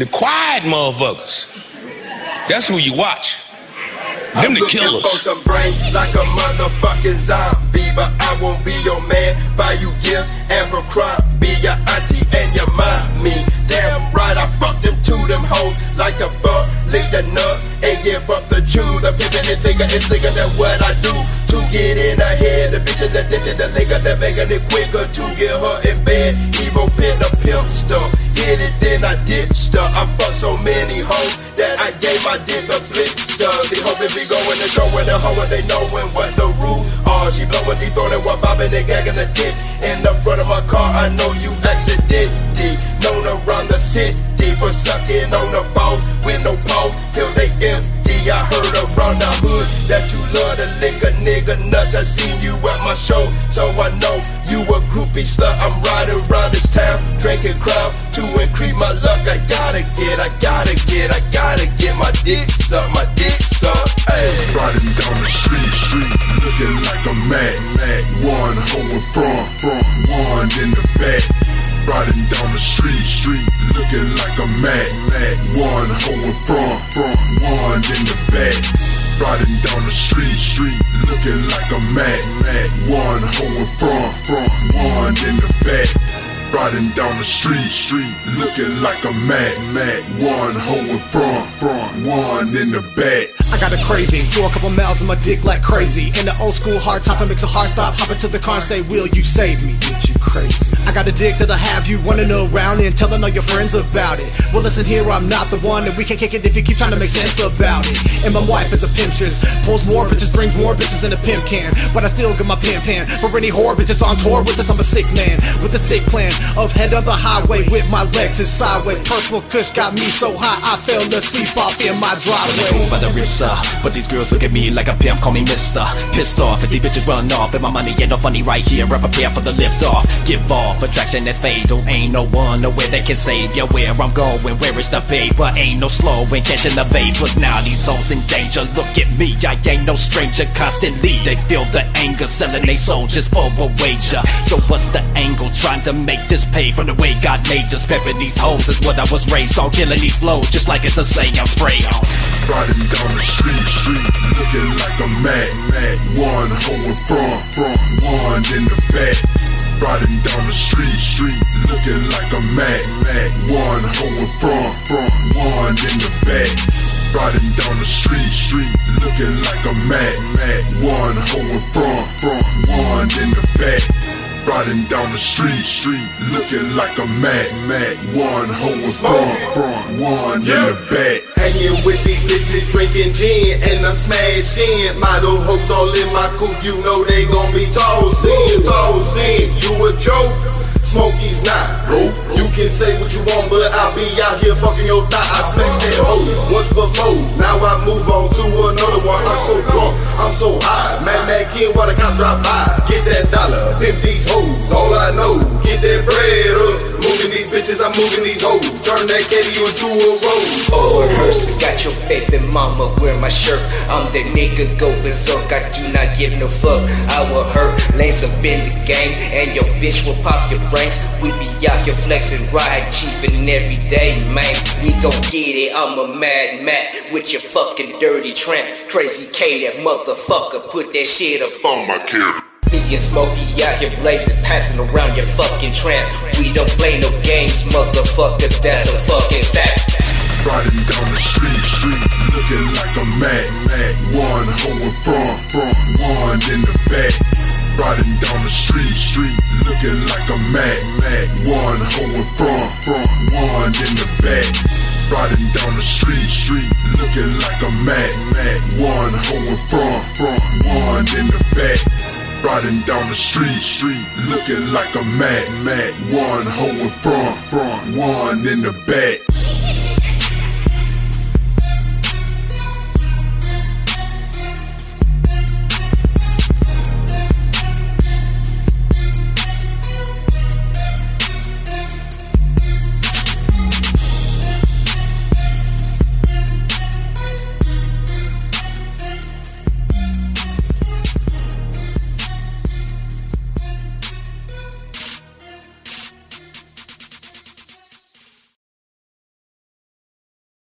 The quiet motherfuckers. That's who you watch. Them the killers. For some brain like a motherfucking zombie, but I won't be your man. Buy you gifts and for crime. Be your auntie and your mommy. Damn right, I fuck them to them hoes like a buck. Lick the nut and give up the chew. The pimpin' and figure is sicker than what I do to get in her head. The bitches that ditch it, the liquor that making it quicker to get her in bed. Evo pin the pimp stuff. Hit it, then I ditched her. I fucked so many hoes that I gave my dick a blister. They hoping be going and showing the hoe and they knowing what the rules are. She blowing, dethroning while bobbing and gagging the dick in the front of my car. I know you accidentally known around the city for sucking on the balls with no pause till they empty. I heard around the hood that you love to lick a nigga nuts. I seen you at my show, so I know you a groupie slut. I'm riding around this town, drinking Crown to increase my luck. I gotta get my dick sucked, my dick sucked. Hey. Riding down the street, looking like a Mac. One hoe in front, one in the back. Riding down the street, looking like a Mac. One hoe in front, one in the back. Riding down the street, looking like a Mac. One hoe in front, one in the back. Riding down the street, looking like a Mac. One hoe in front, one in the back. I got a craving for a couple miles in my dick like crazy. In the old school hard top, it makes a hard stop. Hop into the car and say, will you save me? Bitch, you crazy. I got a dick that'll have you running around and telling all your friends about it. Well, listen here, I'm not the one, and we can't kick it if you keep trying to make sense about it. And my wife is a pimpstress, pulls more bitches, brings more bitches in a pimp can. But I still get my pimp hand for any whore bitches on tour with us. I'm a sick man with a sick plan of head on the highway with my legs in sideways. Purple kush got me so high I fell asleep off in my driveway. By the rips, but these girls look at me like a pimp, call me mister. Pissed off if these bitches run off, and my money ain't no funny right here. I prepare for the lift off. Give off attraction that's fatal. Ain't no one nowhere that can save ya. Where I'm going, where is the paper? Ain't no slowing, catching the vapors. Now these souls in danger. Look at me, I ain't no stranger. Constantly they feel the anger, selling they souls just for a wager. So what's the angle? Trying to make this pay from the way God made us. Pepping these hoes is what I was raised on. Killing these flows just like it's a seance spray on. Riding down the street, looking like a Mac. One hoe in front, one in the back. Riding down the street, looking like a Mac. One hoe in front, one in the back. Riding down the street, looking like a Mac. One hoe in front, one in the back. Riding down the street, looking like a Mac. One hoe in front, one in the back. Hanging with these bitches, drinking gin, and I'm smashing. Model hoes all in my coupe, you know they gon' be tossing. You a joke? Smokey's not. You can say what you want, but I'll be out here fucking your thigh. I smashed that hoe once before, now I move on to another one. I'm so drunk, I'm so high. Mad kid while the cop drop by. Get that dollar, pimp these hoes. All I know, get that bread up. Moving these bitches, I'm moving these hoes. Turn that caddy into a rose. Oh, Hearst, got your baby mama wear my shirt. I'm that nigga go berserk, I do not give no fuck. I will hurt, lames up in the game, and your bitch will pop your brains. We be out here flexing, ride cheap and every day, man. We gon' get it, I'm a mad Mac with your fucking dirty tramp. Crazy K, that motherfucker, put that shit up on my carrot. Me and Smokey out here blazing, passing around your fucking tramp. We don't play no games, motherfucker, that's a fucking fact. Riding down the street, looking like a Mac. One hoe in front, one in the back. Riding down the street, looking like a Mac. One hoe in front, one in the back. Riding down the street, looking like a Mac. One hoe in front, one in the back. Riding down the street, looking like a Mac. One hoe in front, one in the back.